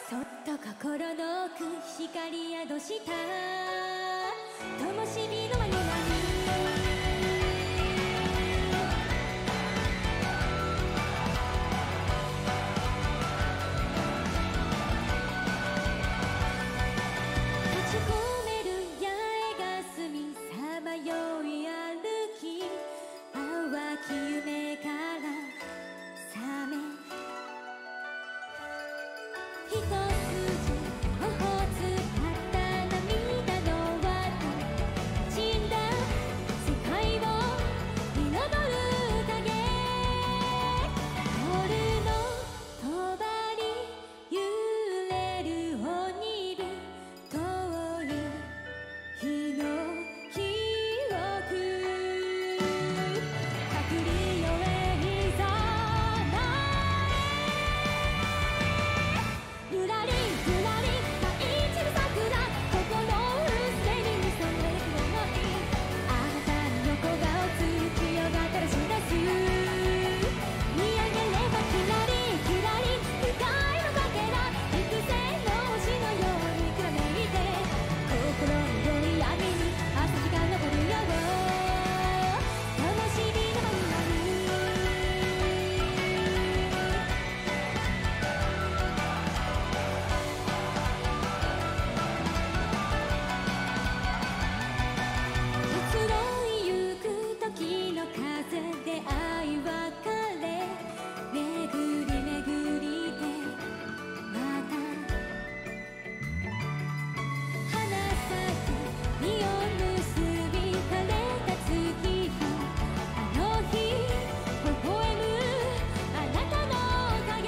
そっと心の奥光宿した灯火の輪に立ち込める八重霞さまよい歩き淡き夢から覚め一筋頬つかった涙の輪と死んだ世界を彩る影夜の帳揺れる鬼火遠い日の記憶隠れよえいざゆらりゆらり舞い散る桜心を薄れに見染める想いあなたに横顔つ強がったらしです見上げればキラリキラリ深いのかけら幾千の星のようにきらめいて心のより闇に朝日が昇るよ灯火の輪になる移ろいゆく時の風で愛別れ巡り巡りてまた花咲く実を結び枯れた月日あの日微笑むあなたの影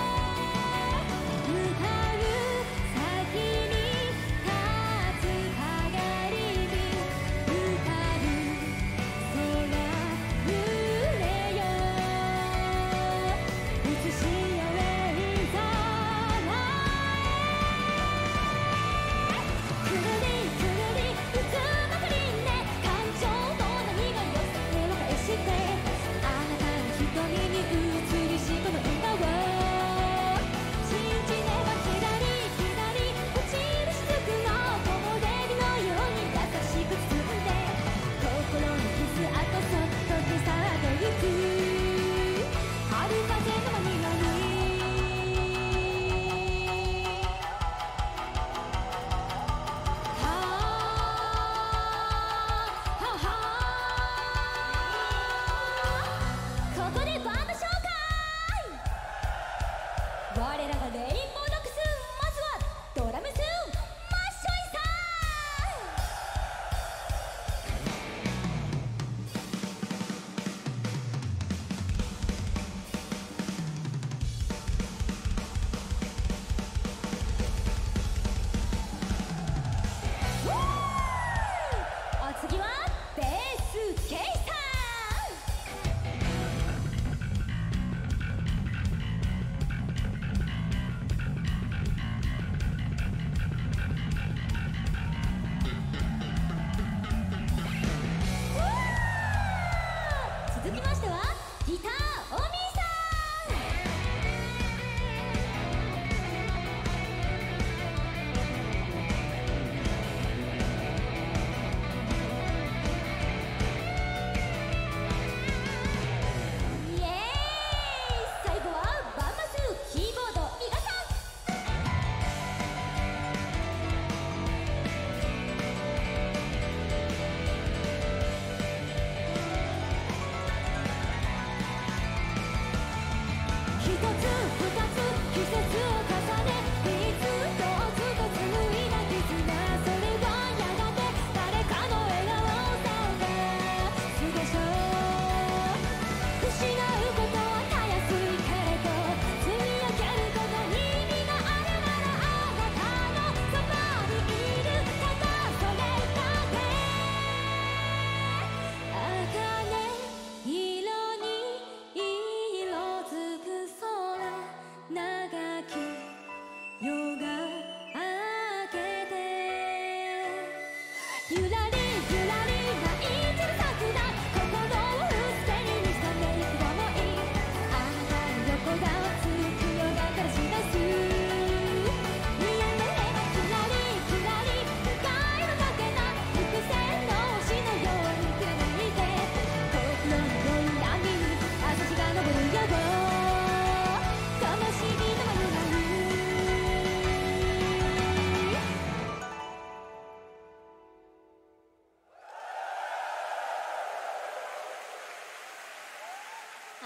向かう先に立つ鏡に浮かぶ空濡れよ映しよえいざくるりくるり渦巻く輪廻感情の波が寄せ手を返してあなたの瞳に映りしこの笑顔信じればキラリキラリ落ちる雫の木漏れ日のように優しく包んで心の傷跡そっと消されゆく春風の間になるはははここでバンド紹介我らがレインボードッグスまずはドラムスマッショイさんお次はベースケイさん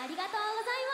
りがとうございます。